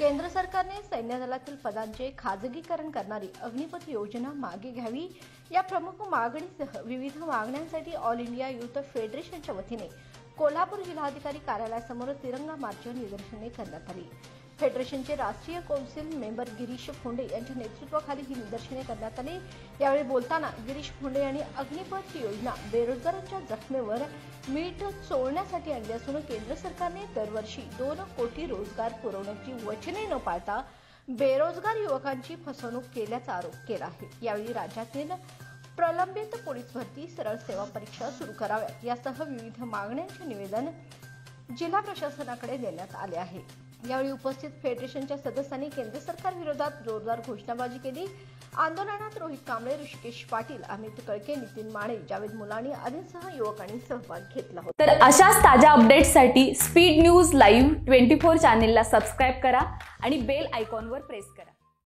केंद्र सरकारने सैन्य दलातील पदांचे खाजगीकरण करणारी अग्निपथ योजना मागे घ्यावी या प्रमुख मागणीसह विविध मागण्यांसाठी ऑल इंडिया युथ फेडरेशनच्या वतीने कोल्हापूर जिल्हाधिकारी कार्यालयासमोर तिरंगा मार्च निदर्शने करण्यात आली। फेडरेशनचे राष्ट्रीय कौन्सिल मेंबर गिरीश फोंडे यांच्या नेतृत्वाखाली ही निदर्शने करण्यात आली। यावेळी बोलताना गिरीश फोंडे यांनी अग्निपथ योजना बेरोजगारांच्या जखमेवर मीठ चोळण्यासाठी आणली असून केंद्र सरकारने दरवर्षी 2 कोटी रोजगार पुरवण्याची वचने न पाळता बेरोजगार युवकांची फसवणूक केल्याचा आरोप केला आहे। यावेळी राज्यातील प्रलंबित पोलीस भरती, सरळ सेवा परीक्षा सुरू कराव्यात यासह विविध मागण्यांचे निवेदन जिल्हा प्रशासनाकडे देण्यात आले आहे। यावेळी उपस्थित फेडरेशनच्या सदस्यांनी केंद्र सरकार विरोधात जोरदार घोषणाबाजी केली। आंदोलनात रोहित कांबळे, ऋषिकेश पाटील, अमित कळके, नितीन माने, जावेद मुलानी आदींसह युवकांनी सहभाग घेतला होता। तर अशाच ताज्या अपडेट्ससाठी स्पीड न्यूज लाईव्ह 24 चॅनेलला सबस्क्राइब करा आणि बेल आयकॉनवर प्रेस करा।